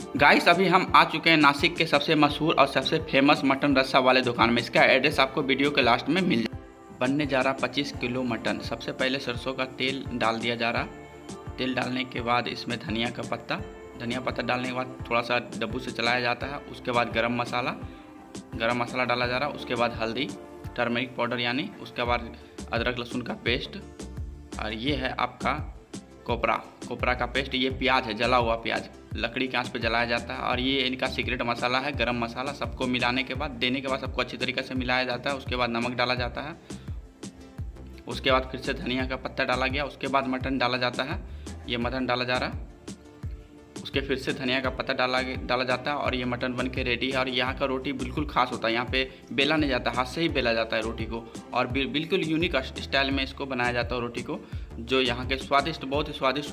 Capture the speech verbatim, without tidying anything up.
Guys अभी हम आ चुके हैं नासिक के सबसे मशहूर और सबसे फेमस मटन रस्सा वाले दुकान में। इसका एड्रेस आपको वीडियो के लास्ट में मिल जाए। बनने जा रहा पच्चीस किलो मटन। सबसे पहले सरसों का तेल डाल दिया जा रहा। तेल डालने के बाद इसमें धनिया का पत्ता धनिया पत्ता डालने के बाद थोड़ा सा डब्बू से चलाया जाता है। उसके बाद गरम मसाला गरम मसाला डाला जा रहा। उसके बाद हल्दी, टर्मरिक पाउडर यानी, उसके बाद अदरक लहसुन का पेस्ट, और ये है आपका कोपरा कोपरा का पेस्ट। ये प्याज है, जला हुआ प्याज, लकड़ी के आंच पे जलाया जाता है। और ये इनका सीक्रेट मसाला है, गरम मसाला। सबको मिलाने के बाद, देने के बाद सबको अच्छी तरीके से मिलाया जाता है। उसके बाद नमक डाला जाता है। उसके बाद फिर से धनिया का पत्ता डाला गया। उसके बाद मटन डाला जाता है। ये मटन डाला जा रहा। उसके फिर से धनिया का पत्ता डाला डाला जाता है और ये मटन बन के रेडी है। और यहाँ का रोटी बिल्कुल खास होता है। यहाँ पे बेला नहीं जाता, हाथ से ही बेला जाता है रोटी को। और बिल्कुल यूनिक स्टाइल में इसको बनाया जाता है रोटी को, जो यहाँ के स्वादिष्ट, बहुत ही स्वादिष्ट